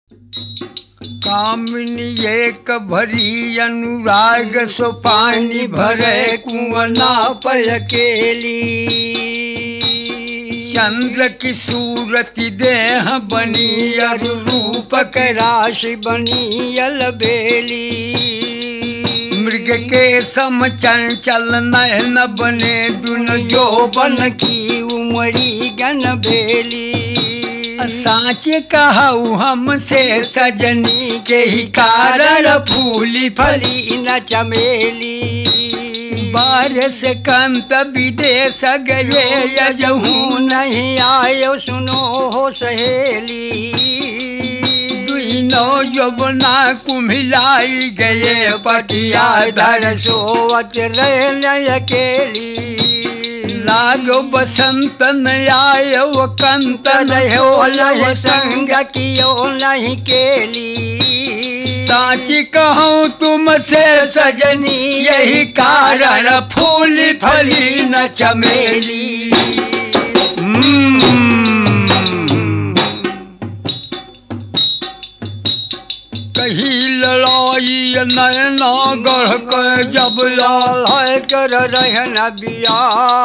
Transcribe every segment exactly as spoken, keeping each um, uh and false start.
कामिनी एक भरी अनुराग सो पानी भरे कुआं पलकेली। चंद्र की सूरति देह बनी और रूप के राशि बनी अलबेली। मृग के सम चंचल नयन बने दुन यौवन की उमरी गन बेली। साचे कहूँ हमसे सजनी के ही कारण फूली फली न चमेली। बारिश कंत विदेश गए यजहू नहीं आयो सुनो हो सहेली। दुइनो यौवना कुम्हिलाई गए पटिया धर सोवत रहे अकेली। लागो बसंत न आयो कंत रहो लह संग कियो नहीं केली। साची कहूँ तुमसे सजनी यही कारण फूली फली न चमेली। कही लड़ाई नैना गढ़ कर जब लाल कर रहन बिया।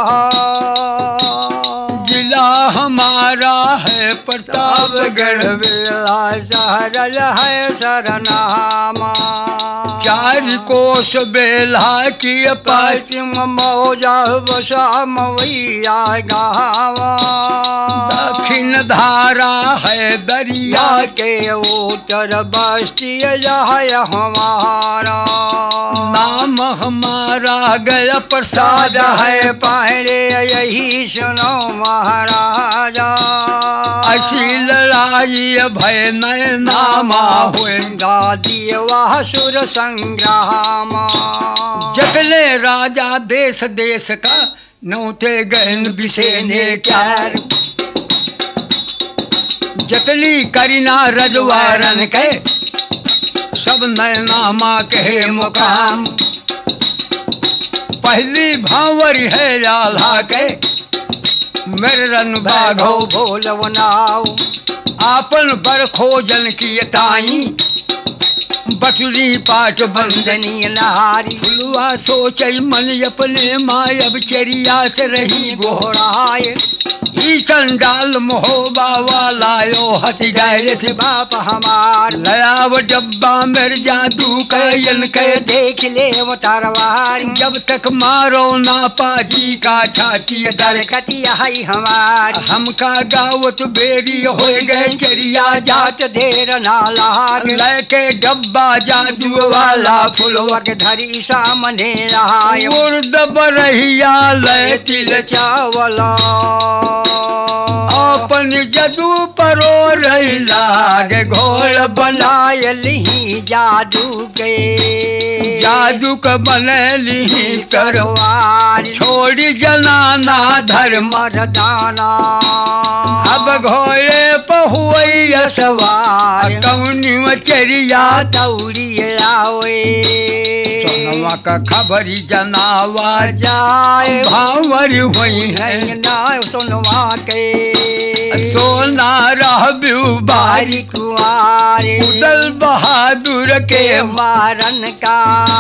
जिला हमारा है प्रतापगढ़ बेला शहर है सरनामा। चार कोस बेला की पश्चिम मौजा बसा मवैया गावा। दक्षिण धारा है दरिया के उत्तर बस्ती है हमारा। नाम हमारा गया प्रसाद है पहले यही सुनो महाराजा। असी लड़ाई भय नैनामा होगा दियवा सुर संग्राम। जगले राजा देश देश का नौते गहन बिसेने क्यार। जतली करीना रजवारन के सब नैनामा कहे मुकाम। पहली भावरी है आल्हा के मेरे रन भागो भोलवनाओ। आपन बर खोजन की ताई बटुली पाट बंदनी नारी। फुलवा सोचई मन अपने मायब चरिया से रही गोहराए। ई चंडाल मोहबा वाला यो हथी डायरे से बाप हमार। लयाव डब्बा मेरे जादू कयन के देख ले वो तारवार। जब तक मारो ना पाजी का छाती दरकती है हमार। हमका गावत बेरी हो गए चरिया जात देर ना लाग। लेके डब्बा जादू वाला फुलवा के धरी सामने रहाय। उर्द बरहिया ले तिल चावला। अपन जदू परो रही लाग घोल बनाय ली जादू के। जादू का बने ली तरवार। छोड़ी जनाना धर्म दाना। अब घोड़े पहुए सवार। कौनी चरिया दौड़ी आवे। सोनवा का खबरी जनावा जाए। भावरी हुई है ना सोनवा के। सोना रहब्यू बारी कुआरे। उदल बहादुर के मारन का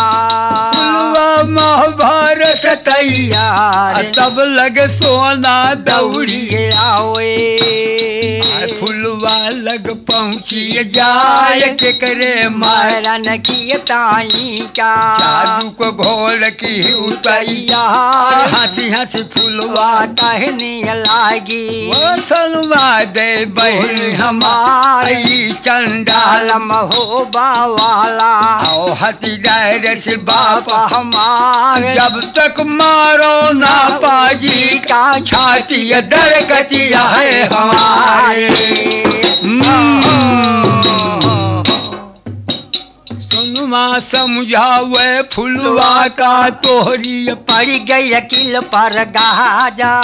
महाभारत तैयार। तब लग सोना दौड़ी आवे। फुलवा लग पहुँची जाए के करे मारन की ताई का। जादू को घोल की तैयार। हंसी हंसी फुलवा कहने लागी। वो सलवा दे बहन हमारी चंडाल महोबा वाला। आओ हती डायरे से बाप हमार। जब तक मारो ना पाजी का छाती दरकती है हमारे। सोनवा समझावे फुलवा का तोहरी पड़ गई किल पर गाजा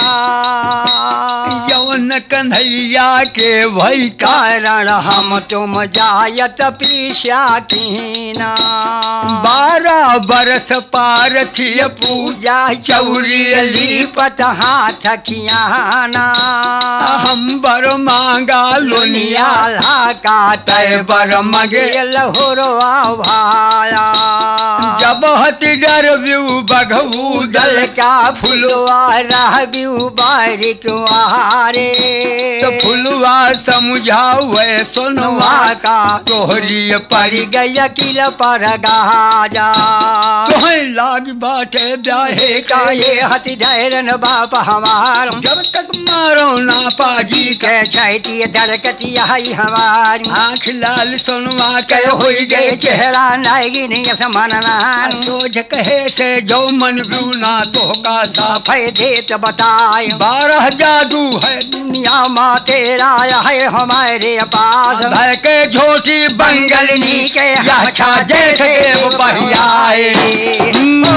यौन कन्हैया के भई कारण हम तुम जायत पीछा कीना बारह बरस पार थी पूजा चौरी लीपत हाथ खियाना हम बर मांगा लोनिया लोनिया का तय बर मगे लहोरवा भाया जब हति डर व्यू बघऊ दल का फुलवा रहब्यू बारिक वारे तो फुलवा समझावे सोनवा का तोहरी पड़ गई किल पर गाजा तोहें लाग बाटे ब्याहे का का ये हति डरन बाप हमार जब तक मारो ना पाजी के छैती धड़कती आई हमारी आँख लाल सोनवा के हो होई गए गए चेहरा नायगी नहीं समननान सोच कहे से जो मन ब्यूना तो का साफ फैदेत बताए बारह जादू है दुनिया माँ तेरा है हमारे पास भय के झोटी बंगलनी के अच्छा जैसे वो बहियाए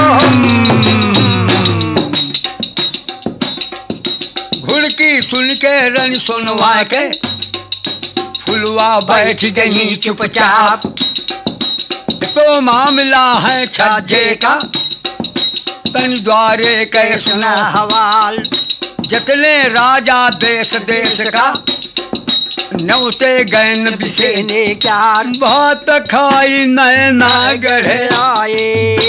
घुड़की सुन के रन सोनवा के फुलवा बैठ गई चुपचाप तो मामला है छज्जे का तन द्वारे के के सुना हवाल जतले राजा देश देश का नौते गैन विषे सेने चार बहुत खाई नैना गढ़े आए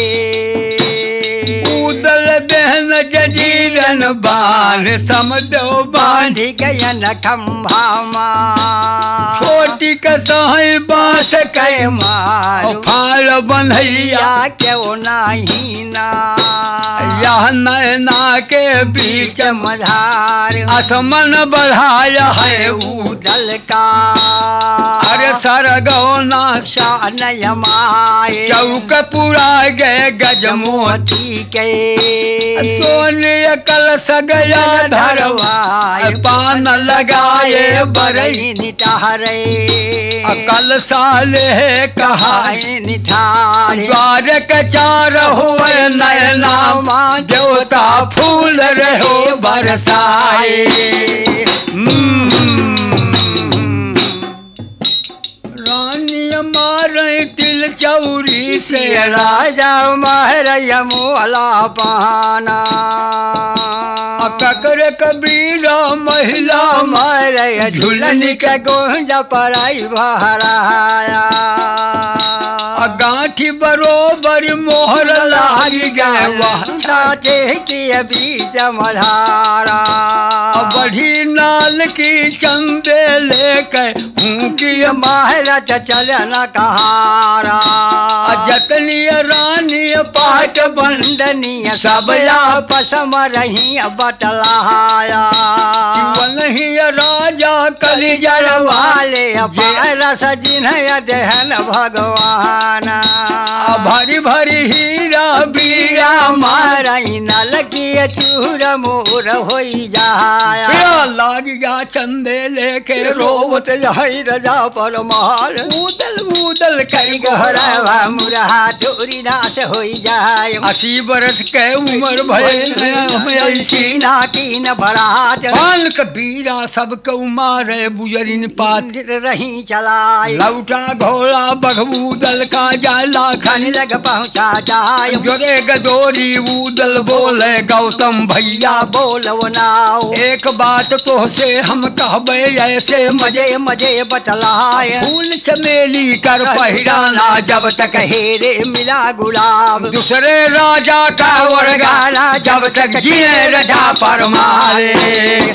उदल बहन जजीरन बान समदो बान बांध गयन खम्भा माँ छोटी कसहाई बास बास के मार फाल बन्हैया या क्यों नहीं ना यह नैना के बीच बीच मधार आसमन बढ़ाया है है ऊ उदल का अरे सरगौना शान यमाए चौक पुरा गए गजमोती मोती के सोने कल सगया धरवा धरवाए पान लगाए बरई बरई निठारे अकल साले है कहा कहाए निठारे द्वार कचार हुए नयना माँ देवता फूल रहो बरसाए रानी मारे तिल चौरी से से राजा महर यमोला पाना ककर कबीरा महिला मर झुलन के गोंज पराई भराया गांठी बरोबर मोहर लागी गए वह साथे की बीच मधारा बढ़ी नाल की चंदे लेकर हूँ की महारत चलन कहारा जतनीय रानी पाट बंदनीय सब पसम रही बतलाया वही राजा कली जर वाले रस जिन्ह देहन भगवान भरी भरी हीरा बीरा मारई नल की चूर मोर हो जाया बीरा लाग गया चंदे लेके रोवत जही रजा पर माल उदल उदल कई गहरा गहरा मुरहा चोरी नाश हो जाय अस्सी बरस के उम्र भय ऐसी सीना की न बरात पाल कबीरा सबको मारे बुजरिन पात रही चलाए लौटा घोड़ा बघबू दल का जाला खन खन लग पहुँचा जाय जोरे गदोरी उदल बोले गौतम भैया बोलो नाओ एक बात तो से हम कहबे ऐसे मजे मजे बतलाए फूल चमेली कर पहिराना जब तक हेरे मिला गुलाब दूसरे राजा का वरगाना जब तक जिए रजा पर मारे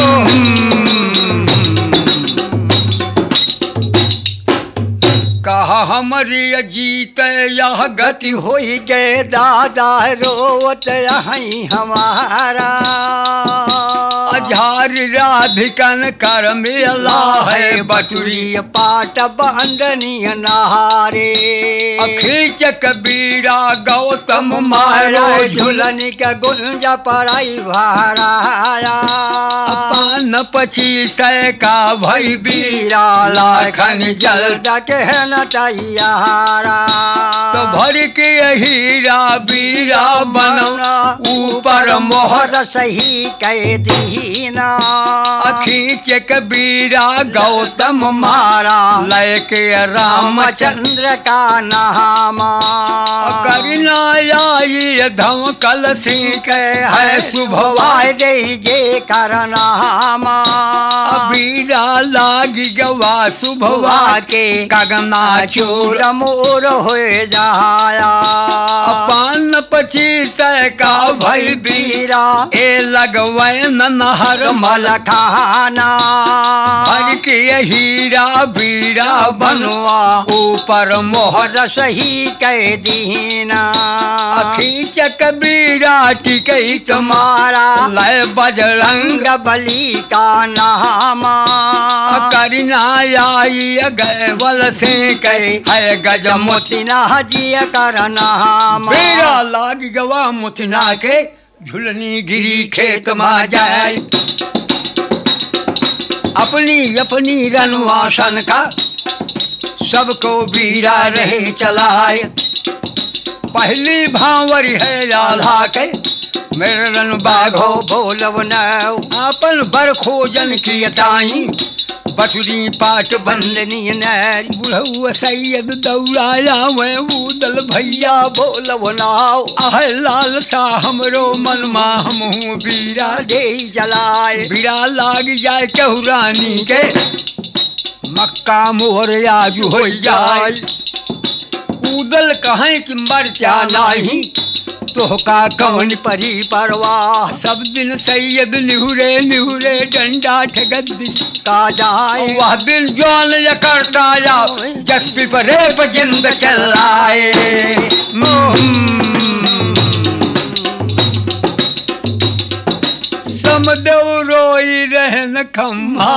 कहा हमारी जीत यह गति गति होई गए दादा रोवत यहीं हमारा झार राधिकन कर मेला है बटुरी पाट बंदनीय नहारे खींच कबीरा गौतम मारो मारो झुलनी के गुंज पराई भाराया पान पची सै का भई बीरा लाखन जल्द के न तैयारा तो भर के हीरा बीरा बनौना ऊपर मोहर सही कह दीना खींच कबीरा गौतम मारा लयके रामचंद्र चंद्र का नामा करना आई धमकल सिंह के है शुभवा भाई दे जे करनामा बीरा लागी गवा शुभवा के कगना चूर चूर मोर हो जाया पान पची सै का भई बीरा ए लगवै नहर मल मलखाना भर के हीरा बीरा बनवा बनवा ऊपर मोहर मोहर सही कह दीना खींच कबीरा टिकई तुम्हारा लय बजरंग रंग बली का नामा करना आई गैवल से कई है गजमोती मोतिना जी करना बीरा लाग गवा मुतना के झुलनी गिरी खेत मा जाए अपनी अपनी रनवासन का सबको बीरा रहे चलाए पहली भांवरी है आल्हा के मेरे रन बाघो बोलव नौ आपन बर खोजन की ताई बटुरी पाट बंद बंदनी नैर बुढ़ऊ सैयद दौड़ाया वह उदल भैया बोलव नाव आह लाल सा हमरो मन मा हमहू बीरा दे जलाए बीरा लाग जाए चहुरानी के मक्का मोहर आज हो जाए उदल कहें कि मरचा नाही तोहका कवन परी परवाह सब दिन सैयद निहुरे निहुरे डंडा ठगत दिस का जाए वह दिन जौन या करता या जस्पी पर रेप जिंद चलाए समदेव रोई रहन खम्भा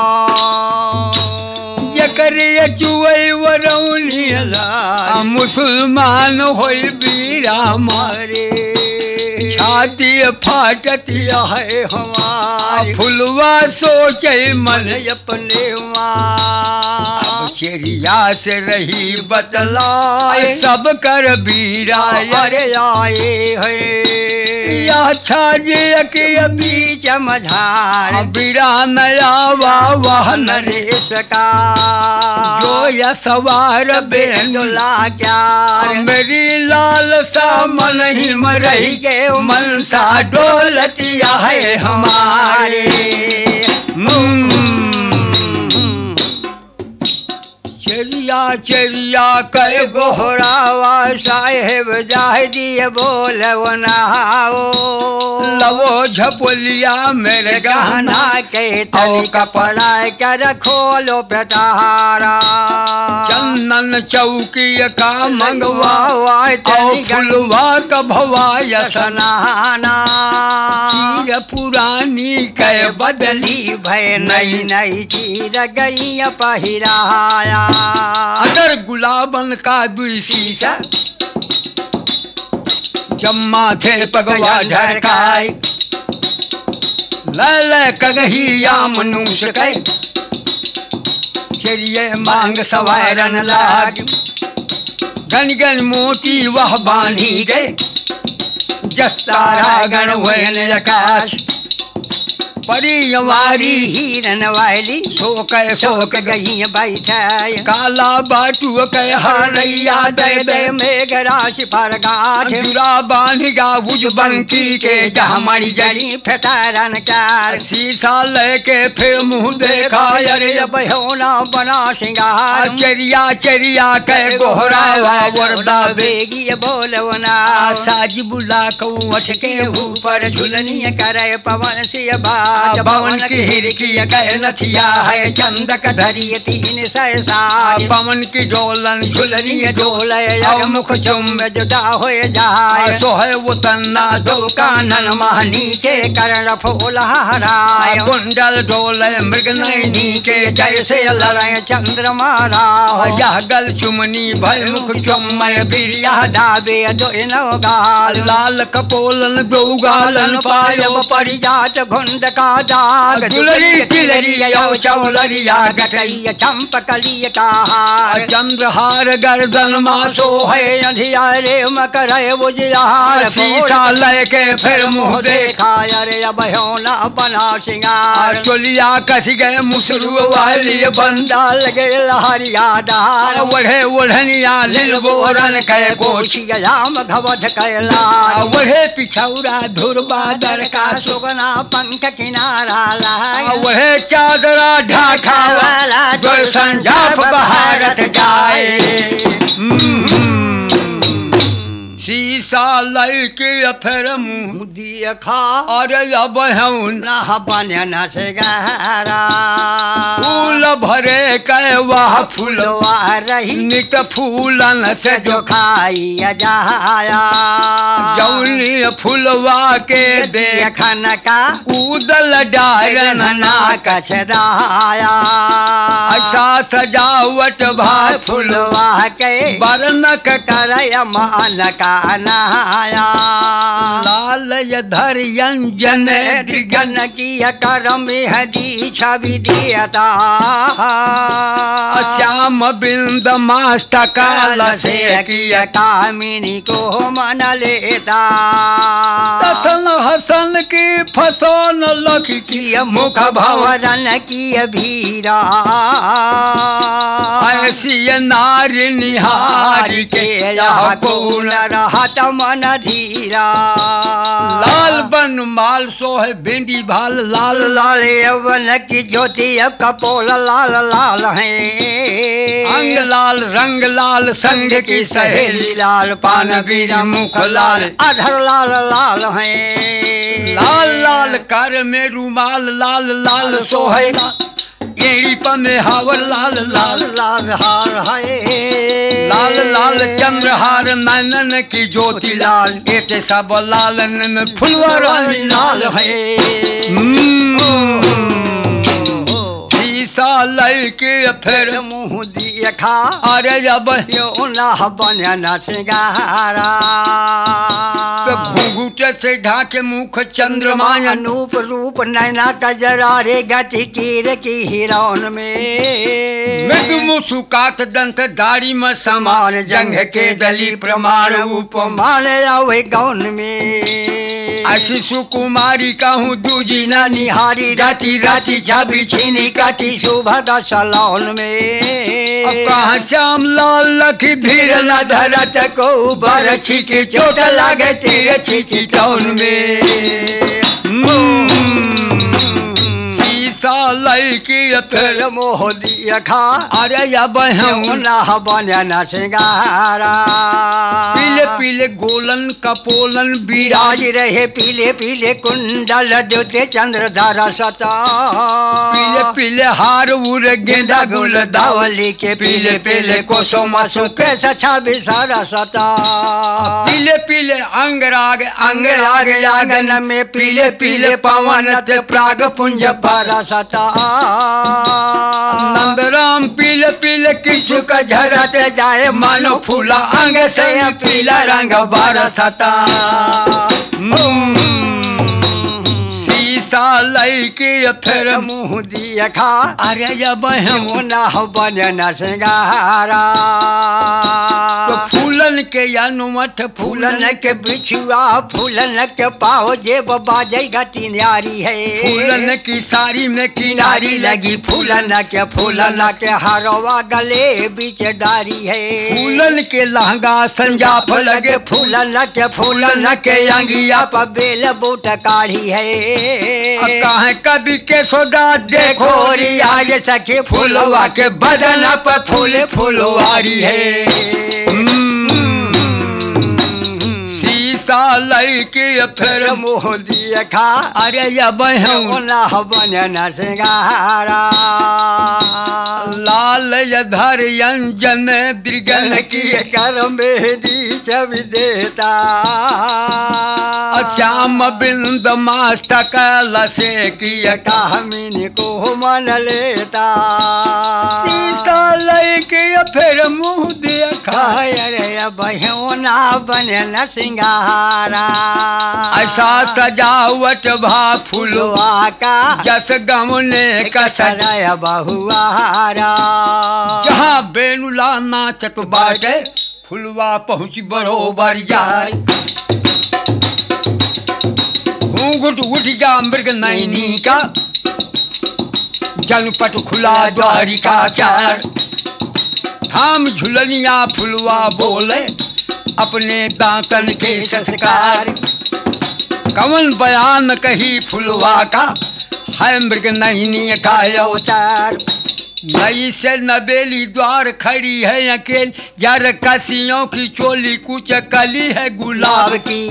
करिए चुवई वरौनी आ मुसलमान होई बीरा मारे छाती फाटती है हमारी फुलवा सोचे मन अपने अब चेरिया से रही बतलाए सब कर बीरा अरे आए है या छाजे के बीच मझार बीरा नया वाह नरेश का जो या सवार बेंदुला क्या मेरी लाल सा मन ही रही के मनसा डोलतिया है हमारे चरिया चरिया कह गोहरावा साहेब जाह दिए बोल बनाओ लवो झपोलिया मेरे गहना गहना के तली कपड़ा कर खोलो पेटारा चंदन चौकी का मंगवा वाह फुलवा का भवाय सनाना चीर पुरानी कह बदली भय नई नई चीर गई पहिराया अगर गुलाबन का दुई शीशा जम्मा थे पगवा झरकाय लल कगहिया मनुष्य के चरिए मांग सवारन लाग गन गन मोती वह बांधी गए जस तारा गण हुए आकाश परी वारी हिरन वाली शोक शोक गई बैठाय काला बाटू के हरैया दे दे मेघ राशि पर गाठ जुरा बांधिगा बुझ बंकी के हमारी जड़ी फेटारन कार शीशा लेके फिर मुंह देखा अरे बहोना बना सिंगार चरिया चरिया के गोहरावा वरदा बेगी बोलवना साजी बुला को अठ के ऊपर झुलनी करे पवन से बा साज पवन की हिरकी गए नथिया है चंदक धरिय तीन सहसाज पवन की डोलन झुलनी डोल मुख चुम्ब जुदा हो जाए सोहे वो तन्ना दो कानन मह नीचे कर्ण फूल हराय कुंडल डोले मृग नैनी के जैसे लड़े चंद्रमा राव यह गल चुमनी भय मुख चुम्बय बिरिया दाबे दो गाल लाल कपोलन दो गालन पायब परिजात घुंड का दाग दुलरी तिलरी चौलरिया गठैया चंपकली का हार चंद्रहार गर्दन मासो है अंधियारे मकर बुझार शीशा लय के फिर मुँह देखा अरे अब होना बना सिंगार चोलिया कस गए मुसरू वाली बंदा लगे लहरिया डार वढ़े ओढ़निया लिल बोरन के कोशियाम घवध कैला वढ़े पिछौरा धुरबा दर का सुगना पंख किनारा लाए वहे चादरा ढाका वाला जो संजाप भारत जाए शीशा लय के फिर मुँह दिए खा अरे अब ना बन से गहरा फूल भरे के वह फूलवा रही नित फूलन से जो खाई जाया जौनी फूलवा के देखन का उदल डायन ना कचराया ऐसा सजावट भाई फूलवा के बरनक करय मान का नहाया लाल धर यंजन दिगन की करम हदी छवि दियता श्याम बिंद मस्तकाल से किया कामिनी को मन लेता हसन हसन की फसन लख की मुख भवरन की भीरा ऐसी नारी निहारी के पूर्ण रहत मन धीरा लाल बन माल सोहे बेंदी भाल लाल लाल यवन की ज्योति कपोल लाल लाल है अंग लाल रंग लाल संग की सहेली लाल पान बीर मुख लाल अधर लाल लाल है लाल लाल कर में रुमाल लाल लाल सोहे एड़ी में हावर लाल लाल लाल हार है लाल लाल चंद्रहार नैनन की ज्योति लाल एते सब लालन में फुलवा लाल है शीशा लय के फिर मुँह दिए खा अरे अब यो ना बन सिंगारा घूंघूट से ढाके मुख चंद्रमा अनूप रूप नैना कजरा रे गति कीर की हिरौन में मृदु मुस्कात दंत दाढ़ी में समान जंग के दली प्रमाण उपमान आवे गौन में ऐसी सुकुमारी कहूँ दूजी न निहारी राती राती छवि छीनी काटी सुभगा सलौन में अब कहाँ श्याम लाल लखी भीड़ न धरत को बर छिकी चोट लागे तीर छिकी टौन में शीशा लय की फिर मोह दिया खा अरे अब ना बन सिंगारा पीले पीले गोलन कपोलन विराज रहे पीले पीले कुंडल द्योते चंद्र धारा सता पीले पीले हार उर गेंदा गुल दावली के पीले पीले कोसो मासो के सचा बिसारा सता पीले पीले अंगराग अंगराग आंगन में पीले पीले पवन प्राग पुंज पारा सता नंदराम पीले पीले किचु का झरत जाए मानो फूला अंग से पीला रंग बरसता शीशा लय के फिर मुँह दिए खा अरे जब ना बन सिंगारा तो फूलन के अनुमठ फूलन के बिछुआ फूलन के पाओ जेब बाजे गति न्यारी है फूलन की साड़ी में किनारी लगी फूलन के फूलन के हरवा गले बीच डारी है फूलन के लहंगा संजाप लगे फूलन के फूलन के अंगिया पर बेल बूट काढ़ी है कहे कभी के सोदा देखो रियाज सखी फूलवा के बदन पर फूल फुलवारी है साल के फिर मोह दिए खा अरे अब हूँ ना बन न सिंगारा लाल धर अंजन दृगन की कर मेरी छवि देता श्याम बिंद मास्तक लसे की कामिनी को मन लेता सीता लय के फिर मुँह देखा अरे बहू ना बने न सिंगारा ऐसा सजावट भा फूलवा का जस गमने का सजाया बहुआरा जहाँ बेनुला नाचत बाटे फुलवा पहुँच बरोबर जाए घूंघट उठ जा मृग नैनी का जनपट खुला द्वारिका चार थाम झुलनिया फुलवा बोले अपने दांतन के संस्कार कवन बयान कही फुलवा का है मृग नैनी का अवतार नई से नबेली द्वार खड़ी है अकेल जर कसियों की चोली कुछ कली है गुलाब की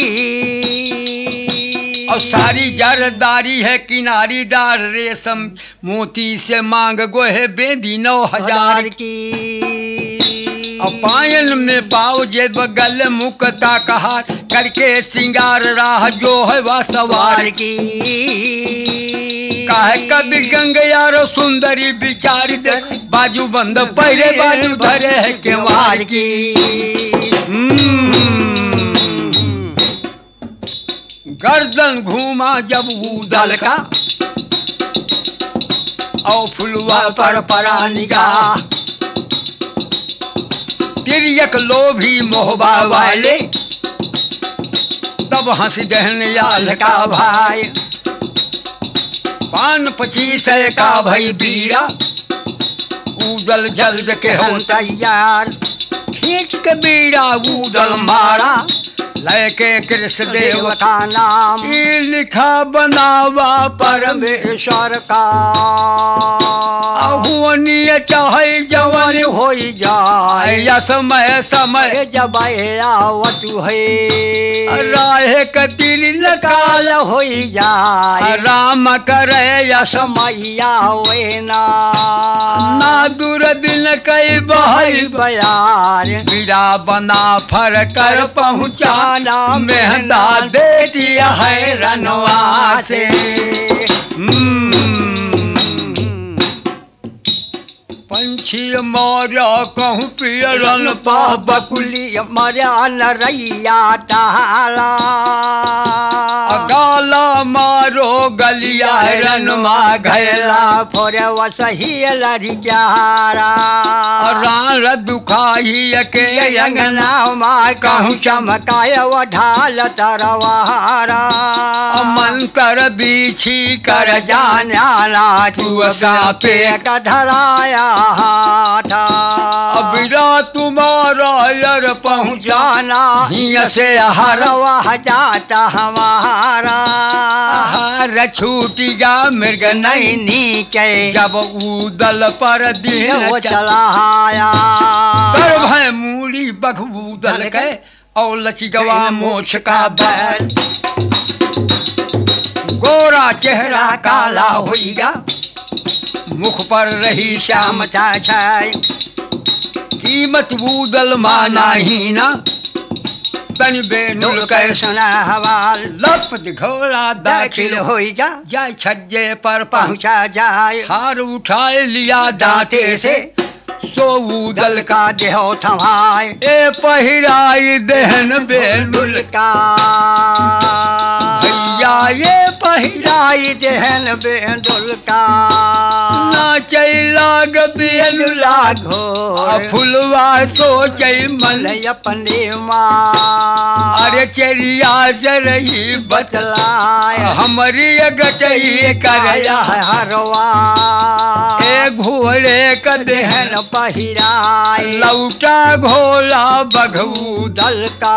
और सारी जरदारी है किनारी दार रेशम मोती से मांग गोहे बेदी नौ हजार की और पायल में पाव जे बगल मुक्ता कहा करके सिंगार राह जो है वह सवार की काहे कभी गंगयारो सुंदरी बिचारी दे बाजू बंद पहरे बाजू धरे है केवाड़ की गर्दन घूमा जब उदल का और फुलवा पर परा निगाह तिरयक लोभी मोहबा वाले तब हंस दहन याल का भाई पान पच्चीस का भई बीरा उदल जल्द के हो तैयार खींच के बीड़ा उदल मारा लेके कृष्ण देव का नाम ई लिखा बनावा परमेश्वर का हुनिय चाहे जवन हो जाए या समय समय जब आवत है राहे कतील काल हो जाए राम करे या समय आवे ना ना दूर दिन कई बहई बयार बीड़ा बना फर कर पहुँचा नाम मेहंदा दे दिया है रनवा से पंछी मारा कहूँ पियरन पा बकुली मरा नरैया ताला गाला मारो गलिया रन मा घैला फोरे वसही लरी चारा रान दुखाई के अंगना मा कहूँ चमकाय वो ढाल तरवारा मंत्र बीछी कर जाना चुआ पे कधराया बिरा तुम्हारा यार पहुँचाना हिय से हरवा जाता हमारा हर छूटी जा मृग नैनी के जब उदल पर दिन वो चलाया कर भय मूड़ी बखबूदल के और लचिगवा मोछ का बैल गोरा चेहरा काला होइगा मुख पर रही श्याम छाय कीमत बूदल माना ही ना तन बेनुल कर सुना हवाल लपत घोड़ा दाखिल दाखिल हो जा जाय छज्जे पर पहुँच पहुँचा जाए हार उठाए लिया दांते से सो उदल दल का देहो थमाए ए पहिराई देहन बेनुल दुल का भैया ये पहिरा राई देहन बेंदुल का नाचै लाग बेनुल बेनुला घोर फुलवा सोचै मन लय अपने माँ अरे चरिया से रही बतलाय हमारी गटई कर करया हरवा ए घोड़े का देहन देहन पहिराय लौटा घोला बघू दल का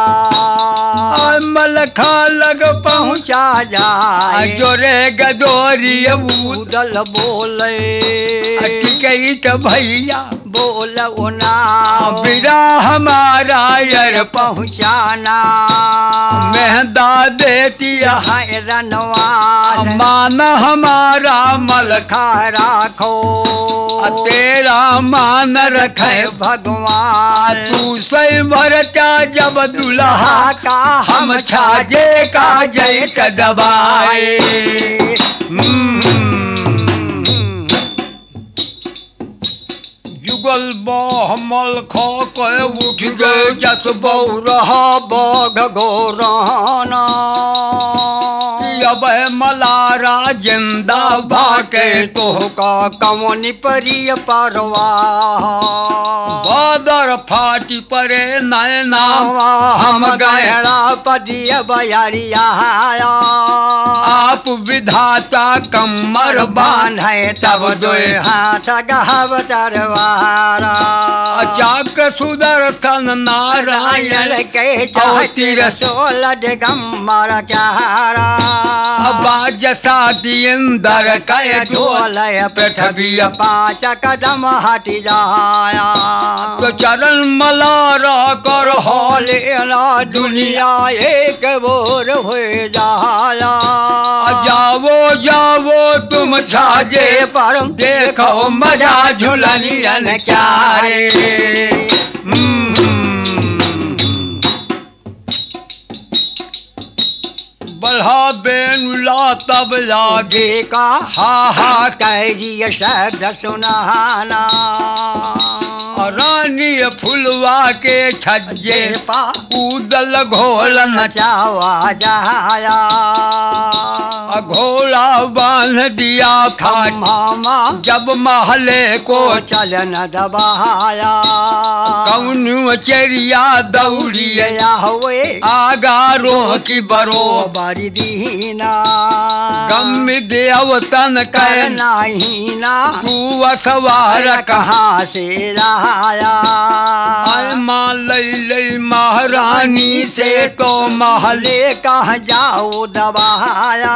मलखा लग पहुँच पहुँचा जाए जोरे गदोरी दल बोले कही तो भैया बोलो नाव बिरा हमारा यर पहुँचाना मेहदा देती है रनवाल मान हमारा मल खा राखो तेरा मान रखे भगवान तू सही मरचा जब दुल्हा का हम छाजे का जय का दबाए जुगल बहमल खो के उठ गए जस बहु रहा बघ गोराना अब मलारा जिंदा भाके तो का कमनी परिय परवा बादर फाटी परे नैना हम गहरा पदिय बयारिया आप विधाता कमर बांध है तब दो हाथ गहब तरवारा चाक सुदर्शन नारायण के तीर सोलह दिगंबर क्यारा बाज साथी अंदर कह डोलय पृथ्वी पाँच कदम हट जाया तो चरण मलारा कर होले ना दुनिया एक बोर हो जाया जावो जावो तुम छाजे पर देखो मजा झुलनियन क्या रे बढ़ा बेनुला तब लागे का हा हा कह शब्द सुनाना रानी फुलवा के छज्जे पा उदल घोल नचावा जाया घोड़ा बांध दिया खाट मामा जब महले को चलन दबाया कौन चरिया दौड़िया हुए आगारों की बरो बारी दीना गम देवतन करना ही ना तू असवार कहाँ से लाया माँ लई लई महारानी से तो महले ले कह जाओ दबाया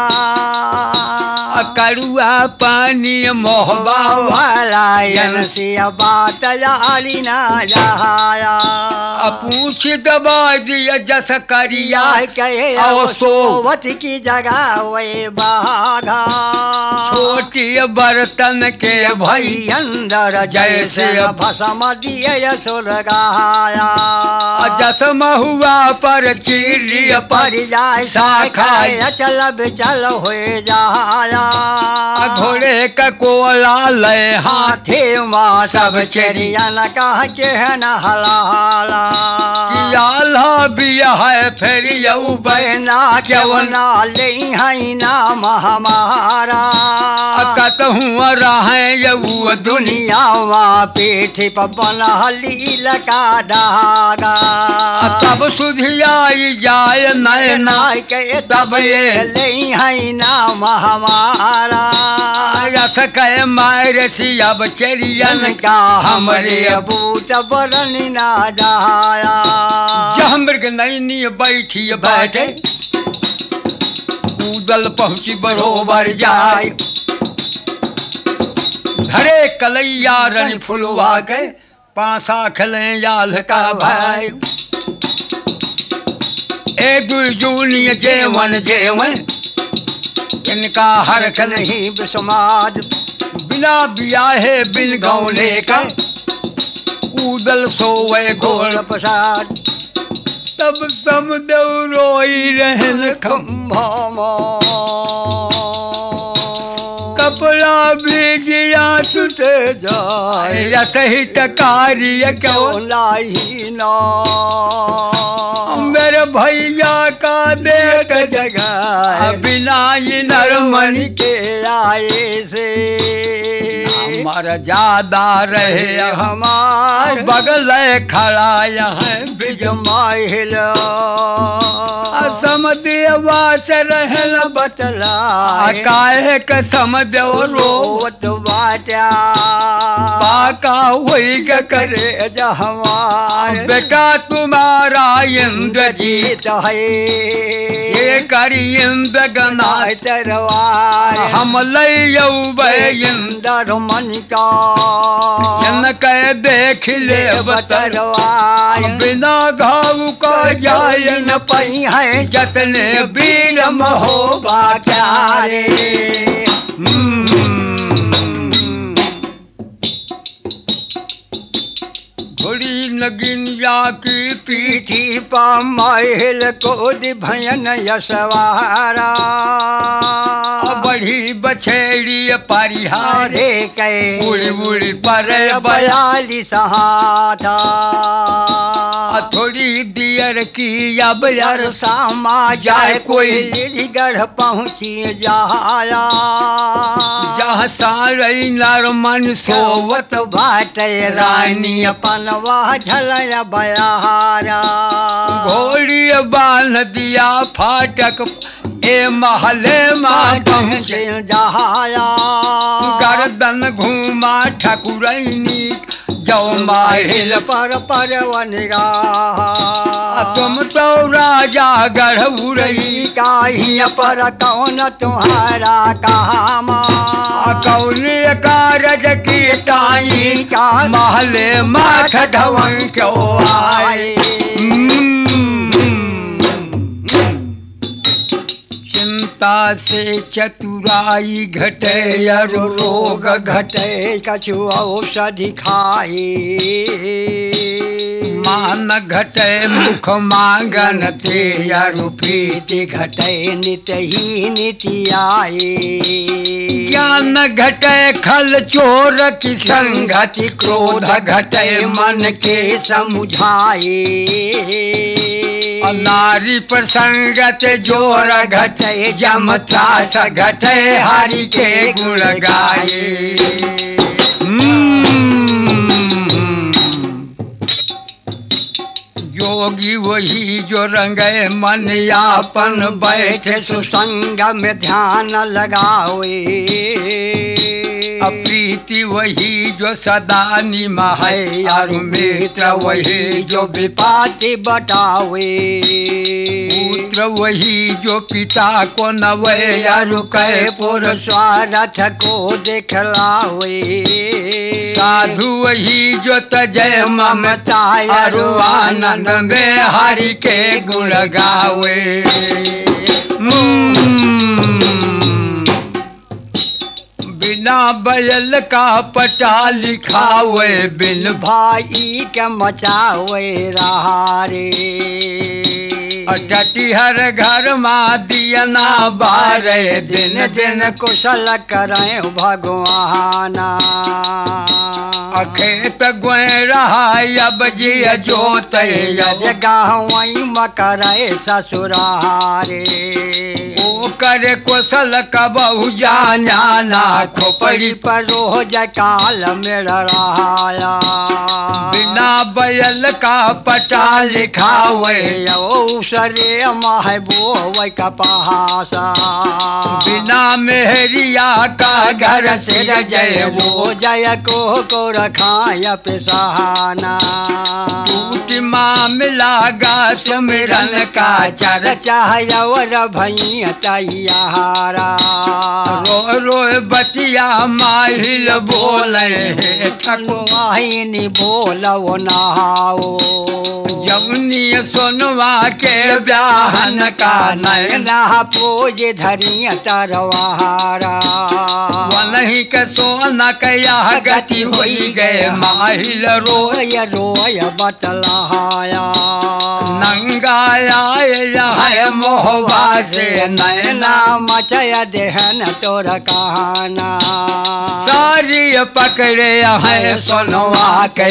कड़ुआ पानी मोहबा वालायन से बात लाली ना जाया पूछ दबा दिया जस करिया कहे आओ सोवत की जगह वे बाघा छोटी बर्तन के भई भई अंदर जैसे भसम दिए सुलगाया जस महुआ पर चिड़ी पर जाय शाखा चल चल हो जाया घोड़े का कोला ले हाथे माँ सब चरियन कह के न हला आल्हा भी है फिर यऊ बहना क्यों ना ले है नाम हमारा कतहूँ रहे यऊ दुनिया वहाँ पीठ पर बना लील का दागा तब सुधियाई जाए नैना के तब ये ले है नाम हमारा रस कह मार सी अब चरियन का हमरे बूत बरन ना जाया जह मृग नैनी बैठी बैठे कूदल पहुँची बरोबर जाए धरे कलैया रन फुलवा के पासा खले याल का भाई ए दुजूनी जेवन जेवन इनका हरख नहीं बिस्माद बिना बियाहे बिन गौले का कूदल सोवे गोल गोल प्रसाद तब समदेव रोई रहन खम्भा कपड़ा भीजिया से जाए रसहित कार्य क्यों क्यों लाई ना मेरे भैया का देख जगह बिना ये नरमन के आए से हमारा ज्यादा रहे हमार बगल खड़ा यहाँ बिज माहिल समदेवा से रहल बतला काहे क समदेव रो रोवत बाटा पाका हुई के करे करे जहमार बेटा तुम्हारा इंद्रजीत जीत है ये करी इंद्र गना तरवार हम लयौ इंद्र दर मन का जन कह देख ले बतर तरवार बिना घाव का जाय न पई है जतने वीर महो बाचारे घोड़ी नगिन की पीठ पीठी पा महल को भयन यशवारा बढ़ी बछेड़ी परिहार रे कै उड़ी उड़ी पर बया बयालीस हाथा थोड़ी दियर की अब यार यार सामा जाए कोई गढ़ पहुँची जाया जहाँ सारई नर मन सोवत सोवत बाट रानी अपन वह झलया बयारा घोड़ी बांध दिया फाटक ए महले माँ पहुँचे जहाया गर्दन घूमा ठकुरैनी जो माहिल हिल पर परवन तुम तो राजा गढ़उरई काही पर कौन तुम्हारा कामा कौन कारज की टाई का महले माख ढवन क्यों आए चिंता से चतुराई घटे अरु रोग घटे कछु औषधि खाए मान घटे मुख मांगन थे अरु प्रीति घटे नित ही निति आए ज्ञान घटे खल चोर की संगति क्रोध घटे मन के समुझाए नारी प्रसंगत जोर घटे जमता स घटे हरि के गुण गाये योगी वही जो रंगे मन यापन बैठे सुसंग में ध्यान लगावे प्रीति वही जो सदा निमहै अरु मित्र वही जो विपाति बटावे पुत्र वही जो पिता को नवै अरु कै पुर स्वार्थ को दिखलावे साधु वही जो तजय ममता अरु आनंद में हरि के गुण गावे बिना बैल का पटा लिखावे बिन भाई के मचावे रहारे अटटी हर घर मा दियना बारे दिन दिन कुशल करें भगवाना अखेत गोए रहा अब जी जोत यज गाँवई मकरे ससुरारे ओ करे कुशल कबहु जाना खोपड़ी पर रोज काल में रहाया बिना बैल का पटा लिखावे सरे महबूब कपहासा बिना मेहरिया का घर से जय वो जय को को रखाय पिसहाना टूट मामला गा सुमिरन का चर्चा और भैया तैयारा रो रो बतिया माहिल बोले ठकुआनी बोलो नहाओ जमुनी सोनवा के ब्याहन का नैना पूज धरिया तरवारा वही के सोना कया गति हुई गए माहिल रोय रोय रोय बतलाया नंगाया है मोहबा से नैना मचय देहन तोर कहाना सारी पकड़े है सोनवा के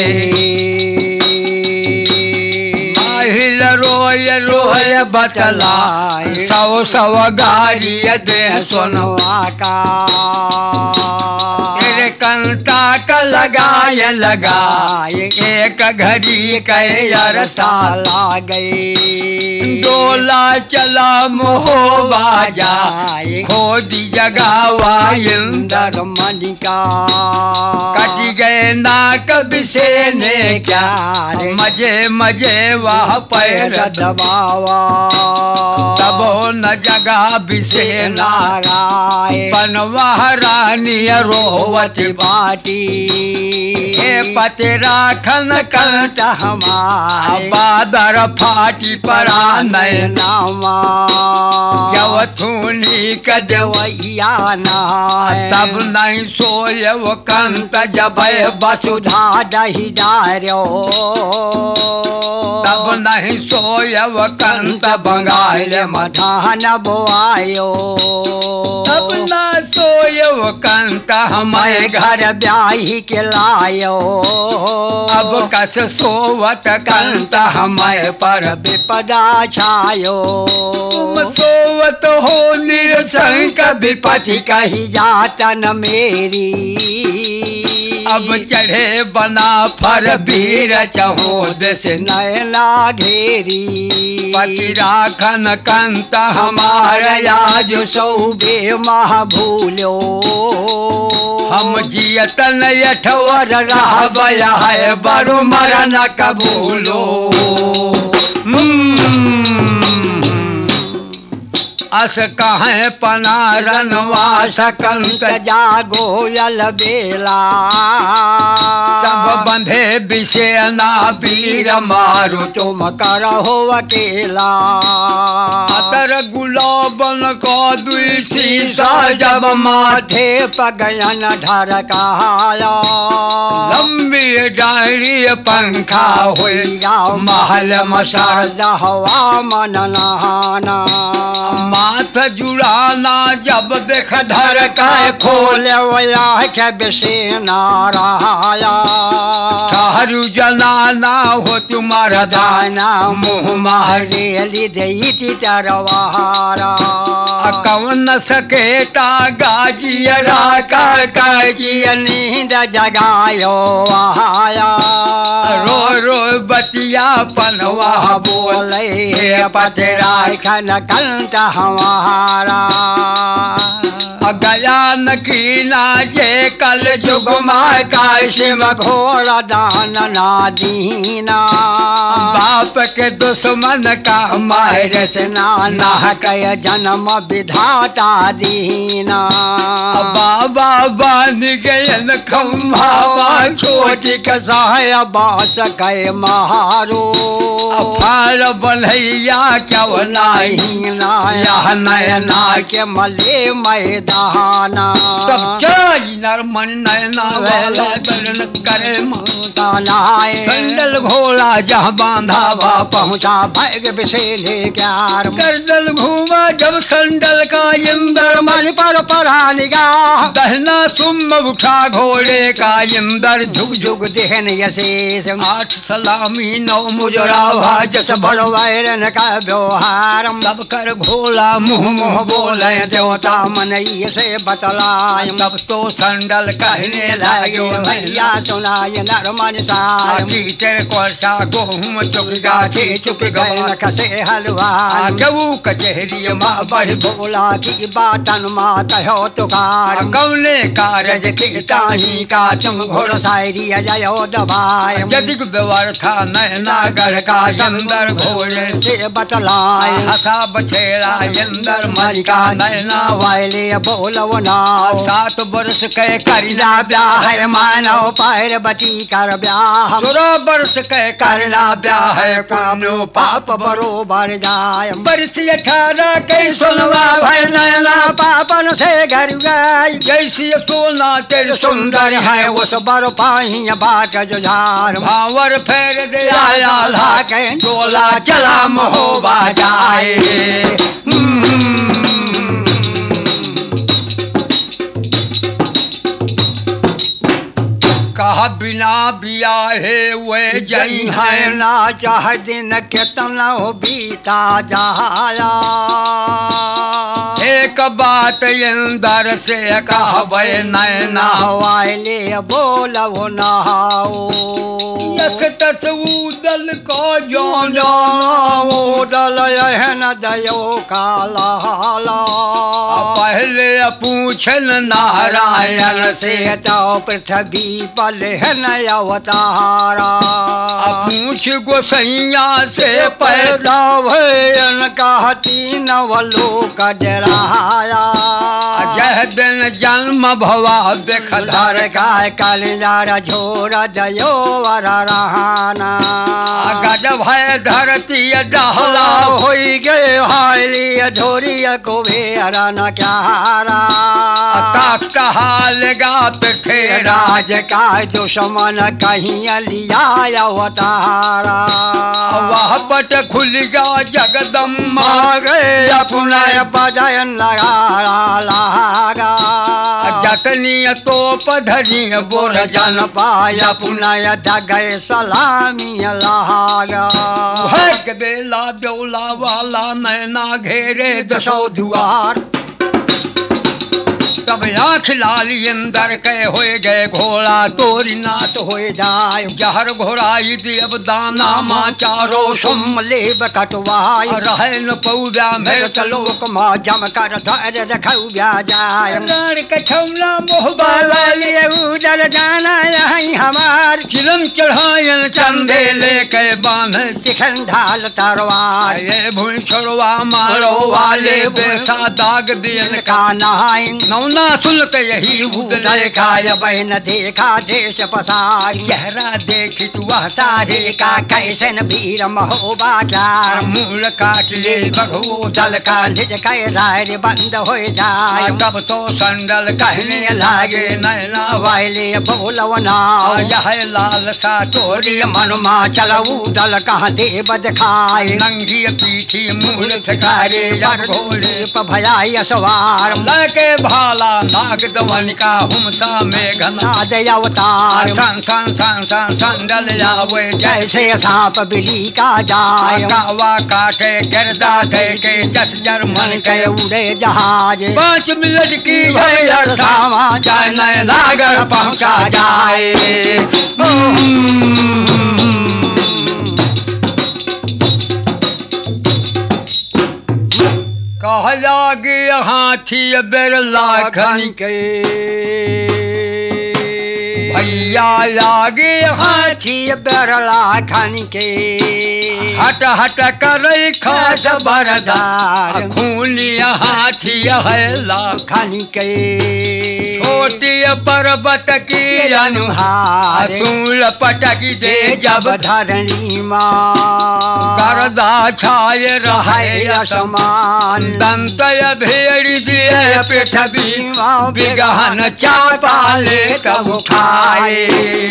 माहिल रोय रोय बतलाए सौ सौ गारी दे सोनवा का तेरे कंता का लगाए लगाए एक घड़ी कहे अरसा ला गए डोला चला मोह बाजाए खोदी जगावा इंदर इंदर मन का कट गए नाक बिसे ने क्या मजे मजे वह पैर दबावा तबो न जगा बिसे नाराय बनवा रानी रोवत बाटी हे पति राखन कंत हमारे बादर फाटी परा नयन नामा जब थूनी कदवैया नाय तब नहीं सोय वो कंत जब वसुधा दही डार्यो तब नहीं सोय वो कंत बंगाल मधान बोआयो तब न सोय वो कंत हमारे मैं घर ब्याही के लायो अब कस सोवत कंत हमारे पर विपदा छायो तुम सोवत हो निरसंक विपति कही जातन मेरी अब चढ़े बना फर वीर चहो देश नयना घेरी पति राखन कंत हमारे आज सौबे मह भूलो हम जियतन अठवर रह बया है बरु मरन कबूलो अस कहें पनारनवास सकंत जागो यल बेला सब बंधे बिसेना वीर मारु तुम करहो अकेला अतर गुलाबन को दुई शीशा जब माथे पगयन ढरकाया लंबी डायरी पंखा हुई महल मसाल हवा मन नहाना माथ जुड़ाना जब देख धर का खोले वया के बिसे नाराया ठहरू जनाना हो तुम्हारा दाना मुँह मारेली देती तरवारा कवन सकेता गाजियरा का काजिया नींद जगायो आया रो रो बतिया पनवा बोले पतरा खन कंत हमारा गया नकीना जे कल जुग जुगमा काशिम घोर दान ना दीना बाप के दुश्मन का मायर से नाना कय जन्म विधाता दीना बाबा बांध गयन खम्भावा छोटी कसाय बास कय महारो फार बनैया क्या नहीं नाया नयना के मले मैदाना तब चाई नरमन नयना वाला दलन करे माता नाय संडल घोड़ा जहाँ बांधा धावा पहुँचा भैग बिसेले क्यार गर्दन घूमा जब संडल का इंदर मन पर परा निगाह दहना सुम उठा घोड़े का इंदर झुक झुक जुग देहन यशेष आठ सलामी नौ मुजरा मुजरा जस भर वैरन का व्यवहार तब कर घोड़ा मुँह मुँह बोले देवता मन से बतलाय तब तो संडल कहने लाग्यो लगे भैया सुनाय नर मन सार आखी तेरे कोर्सा गोहुम चुक गाठी चुप गए न कसे हलवार जबू कचहरी माँ बढ़ बोला की बातन माँ कहो तुकार कौने कारज रज की ताही का तुम घोड़ शायरी जयो दबाय जदिक व्यवहार था नैना गढ़ का सुंदर घोड़े से बतलाय हसा बछेड़ा इंदर मर का नैना वायले बोलव ना सात वर्ष के करिना करना ब्याह है मानव पार्वती कर ब्याह सोलह वर्ष के करना ब्याह है कामो पाप बरोबर जाय वर्ष अठारह के सुनवा भय नैना पापन से घर गई जैसी सोना तेरे सुंदर है उस बर पाही बाक जुझार भावर फेर दे आया आया ला के डोला चला महोबा जाए कहा बिना बियाहे वे जई है है ना चाह दिन केतना हो बीता जाया एक बात इंदर से कहबे नैना वाले बोलवो नहाओ यस तस उदल को जो जानो दल यहन दयो काला पहले पूछन नारायण से तो पृथ्वी पल हन अवतारा पूछ गोसैया से पैदा भयन कहती नवलोक डराया जह दिन जन्म भवा देखल धर गाय कलियार झोर दयो वर रहाना गज भय धरती डहला होई गए हाली झोरी को भेरा न क्यारा तख्त हाल गा पृथ्वी राज का दुश्मन कहीं लिया अवतारा वह पट खुल गया जगदम्बा गए अपना बजन लगा लागा जतनी तो पधरी बोर जन पाया पुनः गए सलामी लागा बेला दौला वाला नैना घेरे दसो दुआर तब आँख लाली अंदर के होए गए घोड़ा तोरी नाथ हो जाए जहर घोड़ाई देव दाना माँ चारो सुम लेब कटवाई रहे न पौधा मेरे लोक माँ जम कर धैर्य रखऊ ब्या जाए कछौला मोहबा उदल जाना यही हमार चिलम चढ़ायन चंदे लेके बांध शिखन ढाल तरवार ये भूमि छोड़वा मारो वाले बेसा दाग दियन का नहाइन नौना सुन के यही उदल खाय बहन देखा देश पसार चेहरा देखी तू सारे का कैसन भीर महोबा चार मूल काट ले बघो दल का निज कह राय बंद हो जाए कब तो संडल कहने लागे नैना वाले बोलवना यह लाल सा तोरी मनुमा चलऊ दल कहाँ देव दिखाए नंगी पीठी मूल थकारे घोड़े भयाई सवार लके भाला नाग दवन का हुमसा में घना दे अवतार सन सन सन सन संडल जावे जैसे सांप बिली का जाए कावा काटे गिरदा दे के जस जर्मन के उड़े जहाज पाँच मिनट की है सामा जाए नए नागर पहुंचा जाए कह लागे हाथी बिरला खन के भैया लागे हाथी बिरला खन के हट हट कर खास बरदार खूनी हाथी है लाखन के छोटी पर्वत की अनुहार सूल पटकी दे जब धरणी माँ करदा छाए रहे समान दंत भेड़ दिए पृथ्वी बिगहन चापाले तब खाए